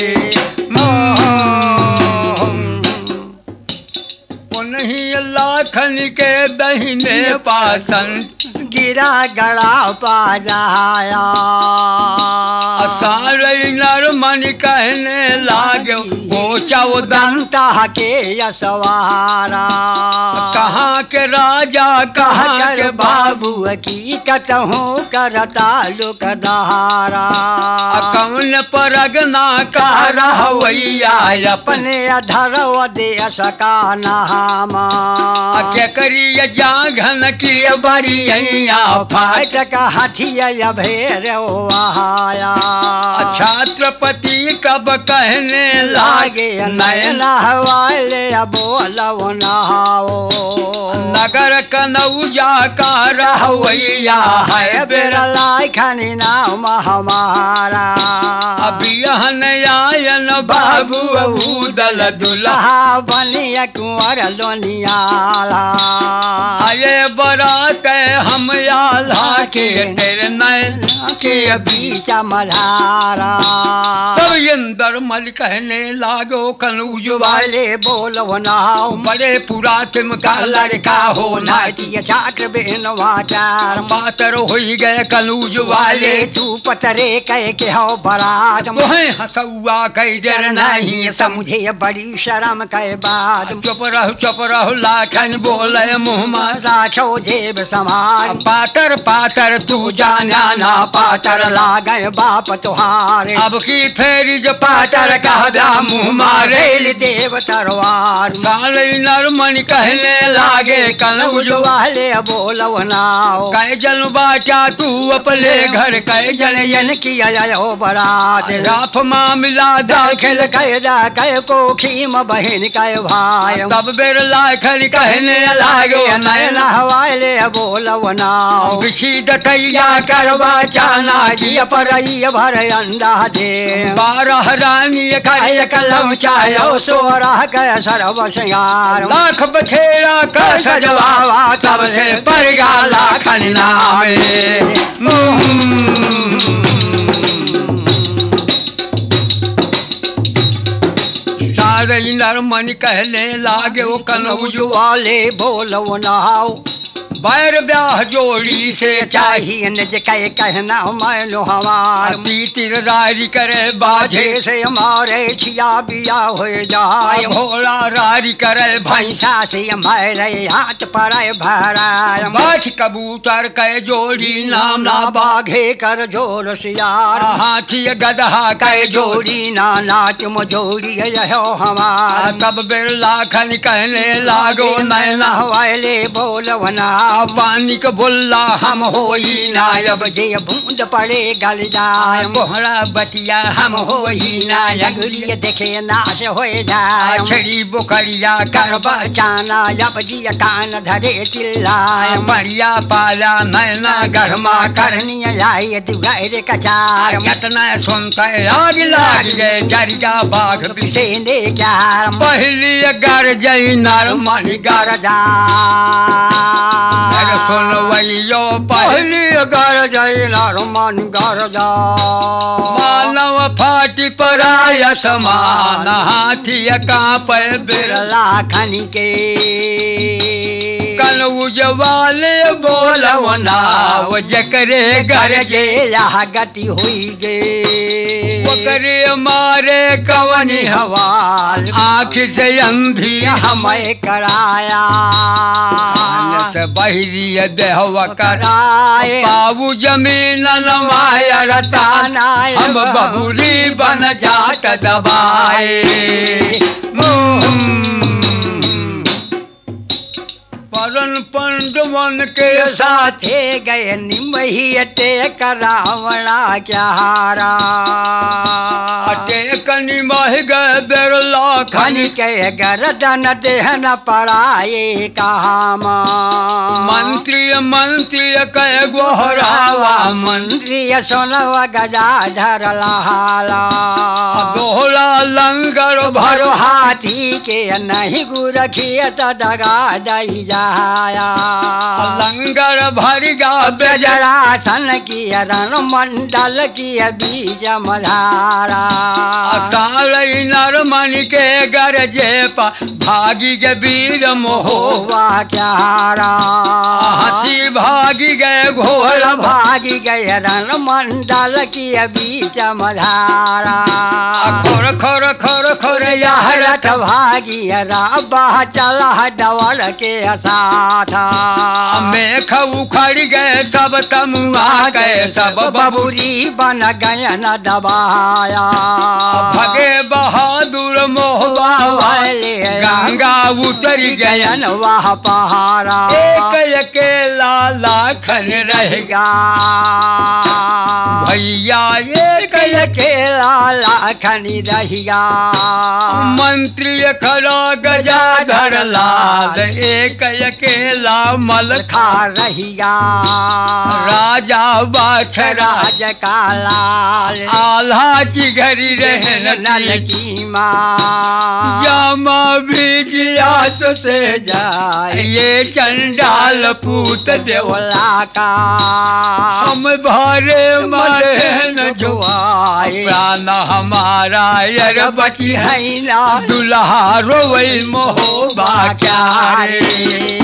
नहीं लाखन के दहीने पासन गिरा गड़ा पा जाया सारे नर मन कहने लागे वो चौदंता के यसवारा कहाँ के राजा कहाँ के बाबू की कतहूँ करता लुक दहारा कौन परगना का रहवैया अपने अधर देश का नहामा के करिए जाघन की बरिया फाटक हाथिया भेर आया छात्रपति कब कहने लागे नैना वाले बोलो नहाओ नगर कनौजा का रहवैया है बिरला खनी नाम हमारा अभियन आयन बाबू उदल दुल्हा बनिया कुंवर लोनियाला आये बरात हम आल्हा के तेरे नैना के बीच मल्हारा तब इंदर मल कहने लागो कनूज वाले बोलो नाओ बड़े पुरातन का लड़का हो नाचिय चाक्र बेन वाचार पातर हो गए कनूज वाले तू पतरे कह के हो बरात मोहे हसुआ कह देर नहीं समझे बड़ी शर्म कह बात चुप रहो चुप रहो लाखन बोले मुँह राखो जेब समार पातर पातर तू जाना ना पातर लागे बाप तुहारे अब की फेरी जो पातर कहदा मुँह मारे देव तरवार साले नरमन कहने लागे कल उजवाले बोलव नाओ कह जन बाटा तू अपने घर कह जन जन किया जाओ बरात राफ मामला दाखिल दाखिल कह दा कह को खीम बहन कह भाई तब बेर लाखन कहने लागो नयन हवाले बोलव नाओ बिछी दटैया करवा चाना जी पर भर अंडा दे बारह रानी काय कलम चायो सोरह कह सर्व सिंगार लाख बछेरा का सजवावा तब से परगा लाखन नामे सारे नरमन कहने लागे वो कनौज वाले बोलव नाओ बैर ब्याह जोड़ी से चाहिए निज कह कहना मैनो हमार तीतिर रारी करे बाजे बाजे से हमारे छिया बिया हो जाए घोड़ा रारी करे भाई भैंसा से हमारे हाथ पर भराय बाछ कबूतर के जोड़ी नाम ना ना बाघे कर जोर सियार हाथी गदहा कह के जोड़ी ना नाच जोड़ी यहो हमार तब बेर लाखन कहने लागो नैना वाले बोलवना पानी के बोला हम होई ना अब जे बूंद पड़े गल जाए कोहरा बतिया हम होई ना अगली देखे नाश हो जाए छड़ी बोकरिया कर कर बचाना अब जी कान धरे चिल्लाए बढ़िया पाला नैना गरमा कर करनी लाई दुगैर कचार यतना सुनते आग लाग गए जरिया बाघ से ने चार पहली गर जई नर मन गर कर जा सुनवैयो पहली पहली कर जय मन कर जा मानव फाटी पराय समान हाथी कांप बिरला बिरला खनी के कल उजवाले बोलव नाव जकरे कर घर जे यह गति हुई गे ओकरे मारे कवनी हवाल आँख से अंधी हमें कराया से बहरी देहवा कर कराए पाऊ जमीन नमाया रताना हम बहुरी बन जात दबाए परन पंडवन के साथे गए निमहियते करावणा क्या हारा अटे कनी मह गए बेरला खनि के गरदन देहन पराए कहामा मंत्री मंत्री कह गोहरावा मंत्री सोनव गजाधर लहाला दोहरा लंगर भर भरो हाथी के नहीं गुरखियत दगा दई जाया लंगर भर गा बेजरासन की रण मंडल की बीज मधारा सालई नरमन के गरजे पा भागी के वीर मोहो होवा क्या हारा हाथी भागी गए घोड़ घोड़ा भागी गए रण मंडल की बीच मधारा खोर खोर खोर खोर यह रथ भागी राबा चला डवल के साथा मेख उखड़ गए सब तमुआ गए सब बबू बबुरी बन गए न दबाया भगे बहादुर मोहबा वाले गंगा उतर गए गयन वह पहाड़ा एक अकेला लाखन रह गया भैया एक अकेला लाखनी रहिया मंत्री खड़ा गजाधर लाल एक अकेला मल खा रहिया राजा बाछरा राज का लाल आल्हा चिघरी रहन नल नल की माँ यमा विजयास से जाए ये चंडाल पूत देवला बोला का हम भारे मारे न जो जुआए प्राण हमारा यर बची है है ना दुल्हा रोवई मोहबा क्या रे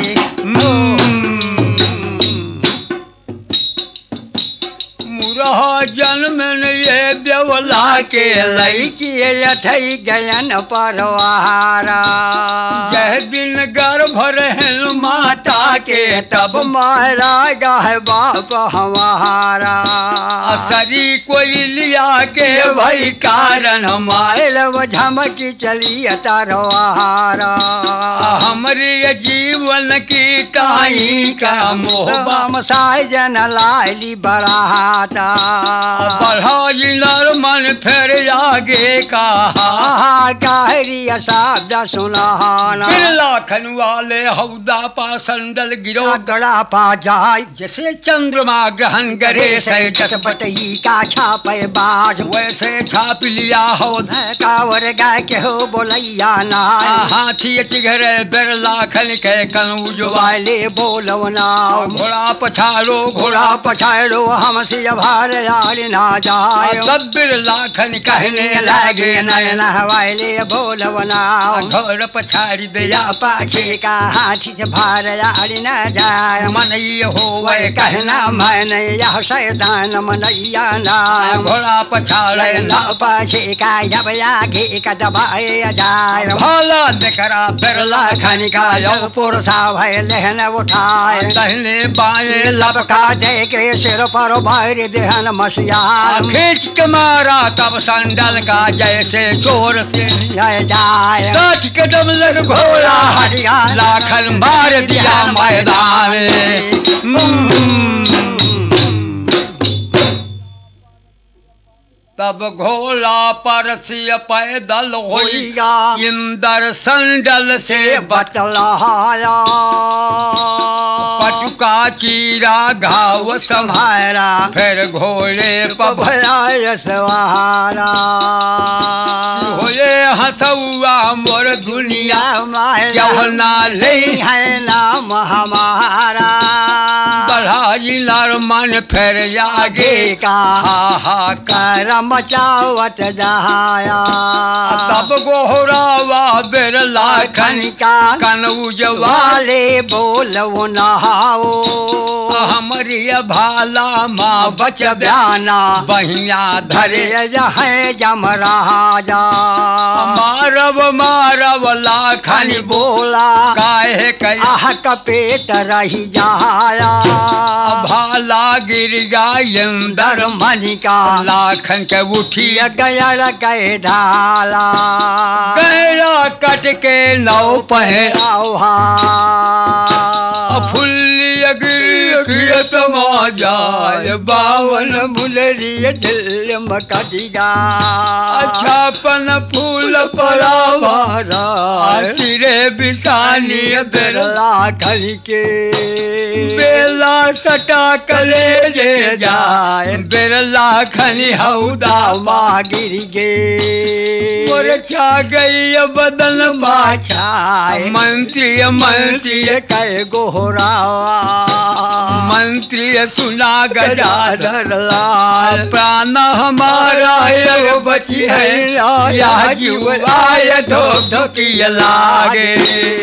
मुरहा जन्म ने ये देवला के लई लड़की अथई गयन परवारा यह दिन गर्भ रहन माता माता के तब मारा गह बाप हमारा। असरी कोई लिया के के भाई कारण हमारे लब झमकी चली तरवारा। हमरे जीवन की ताई का मोह बाम साई जन लाइली बढ़ाता। बढ़ाई नर मन फिर आगे का आहा कहरी शब्द सुनाना। लाखन वाले हौदा पा संडल गिरो गड़ा पा जाय जैसे चंद्रमा ग्रहण करे से चटपटई का छापे बाज। वैसे छाप लिया हो कावर गाय के हो बोलैया ना। हाथी चिघर बेर लाखन के कनूज वाले बोलवना। घोड़ा पछाड़ो घोड़ा पछाड़ो हमसे भार यार ना जाए। दब्बिर लाखन कहने लगे नयन वाले बोलवना। घोड़ पछाड़ी दिया पाछे का हाथी से भार यार न जाए। मन ये हो वह कहना मैंने यह शैतान मनैया ना। घोड़ा पछाड़े न पाछे का जब आगे का दबाए जाए। भाला देखरा फिर लाखन का जब पुरसा भय लहन उठाए। दहने बाएं लपका दे के सिर पर भर देहन मसियार। खींच के मारा तब संडल का जैसे जोर से जय जाए। काट के दम लग घोड़ा हरिया लाखन मार दिया मैदान में। तब घोड़ा परसिय पैदल होइगा इंदर संडल से बतलाया। पटुका चीरा घाव संभारा फिर घोड़े पर भया सवारा। होए हंसुआ मोर दुनिया मायना ले है नाम हमारा। बढ़ाई नर मन फिर आगे का हा करम मचावत जहाया। तब गोहरावा बेर लाखन का कनौज वाले बोलो नहाओ। हमारी भाला माँ बच बयाना बहिया धरे है जम राजा। मारव मारव लाखन बोला काहे कही आह कपेट रही जाया। भाला गिर गया दर मनी का लाखन के उठी गया कह ढाला। गया कट के नौ पहे फुल्ली खेत मा जाए बावन मुलरी दिल मकटिगा। छापन फूल परावारा सिरे बिसानी बिरला खली के बेला सटा कले जे जाए। बिरला खनी हौदा माँ गिर गे मोर छा गई बदन बाछाए। मंत्री मंत्री कह गोहरावा मंत्री सुना गजाधर लाल। प्राण हमारा यो बची है या जीव आय धोक धोकी लागे।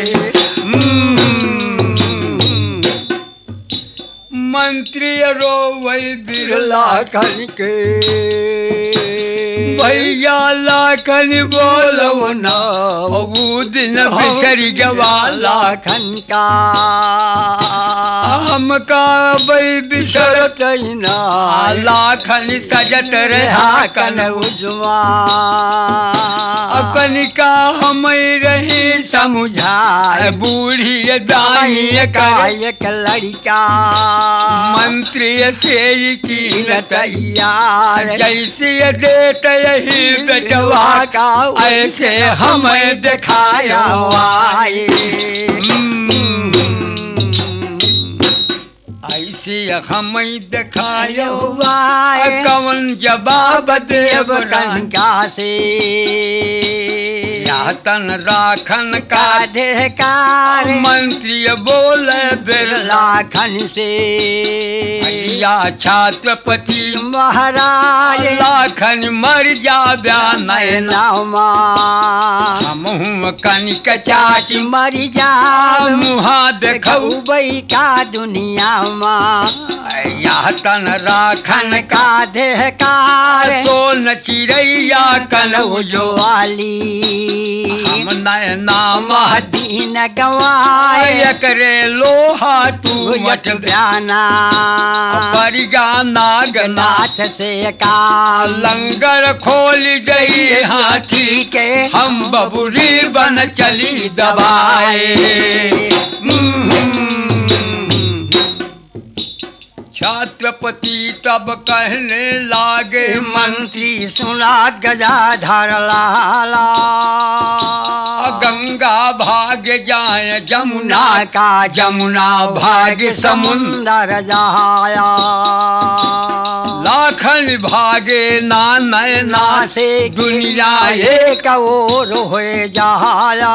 मंत्री रो वही बिरला खन के भैया लाखन बोलो ना वो दिन बिसरी गवा लाखन का हमका बई बिसरत ना लाखन सजत रहा कन उजवा। अपन का हम रही समझाए बूढ़ी दाई का कर एक लड़का मंत्री से की तैयार। जैसे देत यही बेटवा का ऐसे हमें दिखाया वाए। ऐसे हमें दिखाया वाए कौन जवाब देव देव कनका से तन राखन का अधिकार मंत्री बोले बिरला लाखन से या छात्रपति महाराज लाखन मर जा मैं नामा हम कनिक चाटी मरी जा मुहा देखऊ बई का दुनिया माँ या तन राखन का का देहकार सोन चिड़ैया कनौ जो वाली हम नैना दीन गवाए करे लोहा तू यट बयाना परिगा नागना नाथ से का लंगर खोल गई हाथी के हम बबुरी बन चली दबाए। छत्रपति तब कहने लागे मंत्री सुना गजाधर लाला गंगा भाग जाए जमुना का जमुना भाग समुंदर जाया लाखन भागे ना नैना से दुनिया एक और हो जाया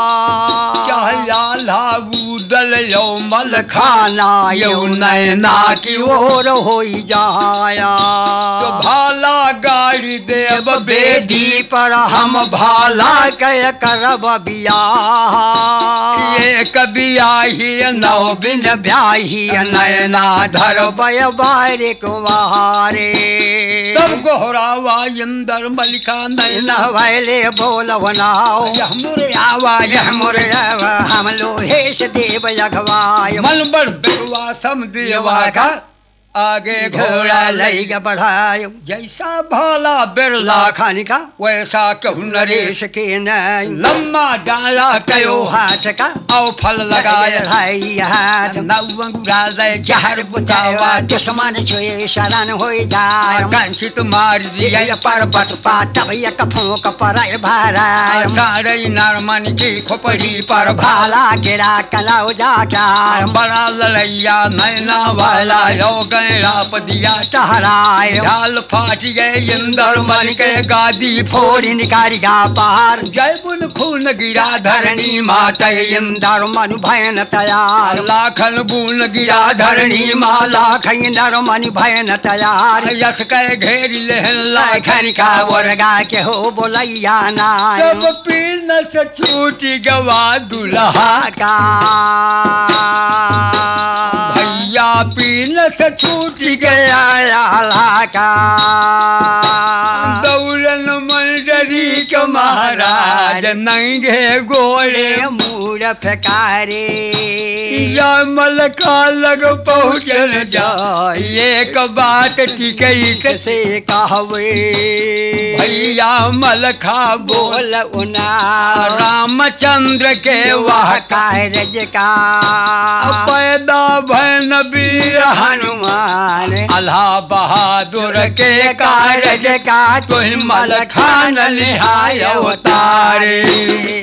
चाला बूदल यो मल खाना यो नैना की ओर हो जाया तो भाला गाड़ी देव बेदी पर हम भाला कह करब बियाह ये कबिया ही नौ बिन ब्याही नैना धर बय बारे कुमारे तब गोहरावा इंदर मलिका नैना वैले बोल बनाओ मुरे आवा मुरे हम लोहेश देव यघवाय मन बड़ बेवा सम देवा का आगे घोड़ा लैग बढ़ायो जैसा भाला बिरला खानी का वैसा कहूँ नरेश के नहीं लम्मा डाला कयो हाथ का औ फल लगाए ढाई हाथ नवंगुरा जहर बुतावा दुश्मन छुए शरण हो जाए कंसित मार दिया पर्वत पा तब एक फूक पर भारा सारे नरमन की खोपड़ी पर भाला गिरा कलाउ जा बड़ा लड़ैया नैना वाला योग दिया टहराए ढाल फाट गए इंदर मन के गादी फोड़ी निकारिगा पार जय बुन खून गिरा धरणी माता इंदर मन भयन तैयार लाखन बुन गिरा धरणी माँ लाख इंदर मन भयन तैयार यश के घेर लेहन लाखन का वर्गा के हो बोलैया ना पीन से छूटी गवा दुल्हा का भैया पीन से छूट गया आल्हा का दौड़न मंडरी के महाराज नंगे गोले मूड फेकारे या मलका लग पहुँचल जाए एक बात टिकई से कहवे भैया मलखा बोल उना रामचंद्र के वह कारज का पैदा भैन वीर हनुमान अल्लाह बहादुर के कारज का तुम मलखान लिहाय अवतारे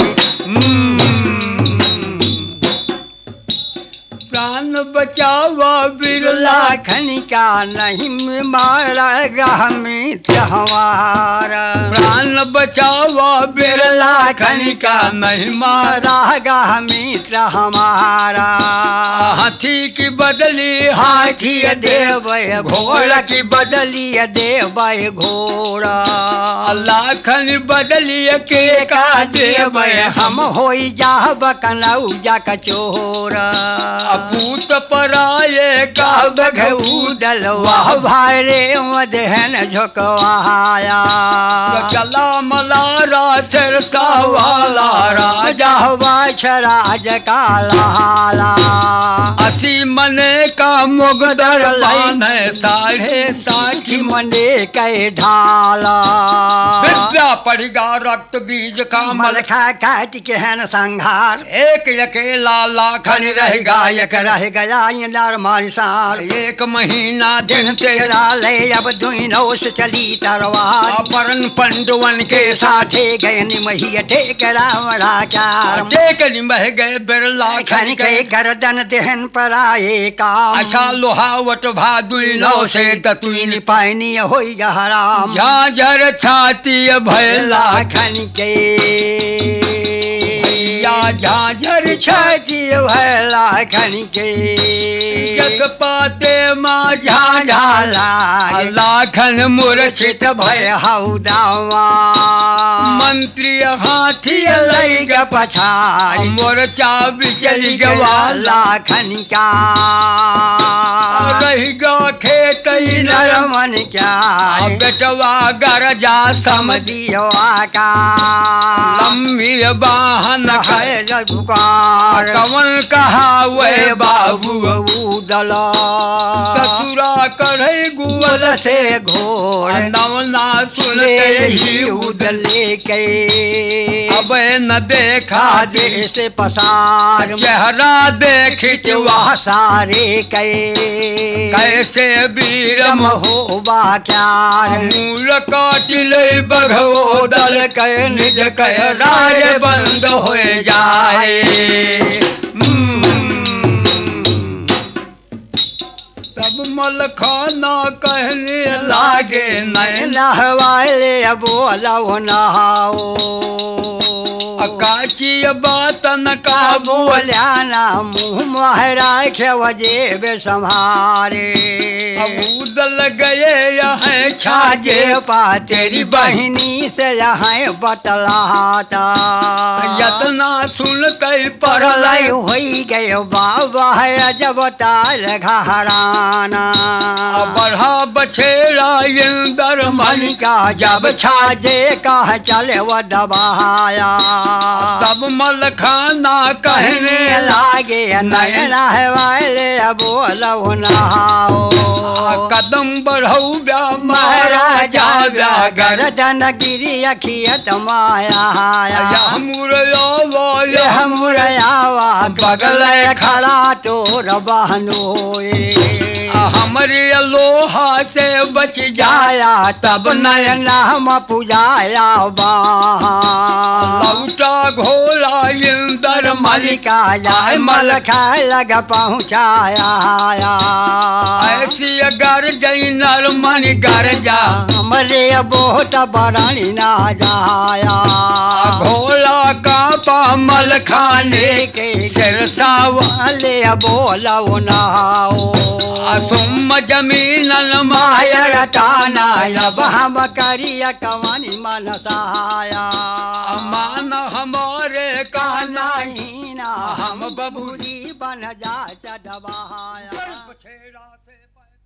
प्राण बचावा बिरला खनिका नहीं मारा हमें हमारा प्राण बचावा बिरला खनिका नहीं मारा हमें हमारा हाथी की बदली हाथी देव घोड़ा की बदली देव घोड़ा लाखन बदली के का देव हम हो जा बकनऊ जा कचोरा पूत पराये का बघूदल वाह भारे मदहन झुकवाया चला मलारा सिरसा वाला राजा बाछराज का लाला असी मने का मुगदर लान है साढ़े साठी मने के ढाला विद्या पड़ेगा रक्त बीज का मलखा काट के है संघार एक अकेला लाखन रहेगा एक रह गया नरमार एक महीना दिन तेरा ले अब दुई नौस चली तरवार परन पंडवन के साथे गए निमही टेक रावणा चार टेक निमह गए बिरला खन के गर्दन देहन पर आए काम अच्छा लोहावट भादुई नौ से ततुई पानी होई हराम या जर छाती भैला खन के या झांझर छाती भय लाखन के जग पाते माँ झाझा झांझा लागे लाखन मूर्छित भय हौदावा मंत्री हाथी लई ग पछाड़ी मोर्चा बिचल गवा लाखन का रही गा खेत नरमन क्या बेटवा गरजा सम दिया का लंबी बाहन है है जगुकार कवन कहा वे बाबू उदला ससुरा कढ़ई गुवल उदल से घोड़ नवना सुन ले ही ही उदले के अब न देखा दे आगे से पसार चेहरा देखित वह वह सारे के कैसे वीरम रम हो बा क्यार मूल काटिल बघो दल के निज कह राज बंद हो जाए तब मलखाना कहने लागे नैन नहवाले बोलो नहाओ अकाची बात न का का बोल बोल्या ना मुँह महरा खेवजे बे संभारे अबूदल गए यहाँ छाजे छाजे पा तेरी बहिनी से यहाँ बतलाता यतना सुन कई परलय परलय होई गए बाबा है जब ताल घराना बढ़ा बछेरा इंदर मन मन का जब छाजे कह चले वो दबाया तब मलखाना कहने कहने लागे नयना है वाले बोलो नहाओ कदम बढ़ऊ ब्या महाराजा व्या गर्दन गिरी अखियत माया यह मुरया वाले यह मुरयावा बगल खड़ा तोर बहनोए हमारे लोहा से बच जाए जाया तब नयन हम पुजाया बा लौटा घोड़ा इंदर मलिक मलिका जाय मल खाए लग पहुँचाया ऐसी अगर जई नर मन कर जा हमरे बहुत बरानी ना जाया घोड़ा का पामल खाने के सिरसावा वाले बोलो नहाओ सुम जमीन माया रटाना अब हम करिया कवानी मन सहाया मान हमारे का कहना नहीं ना हम बबूरी बन जा दबाया छेड़ा से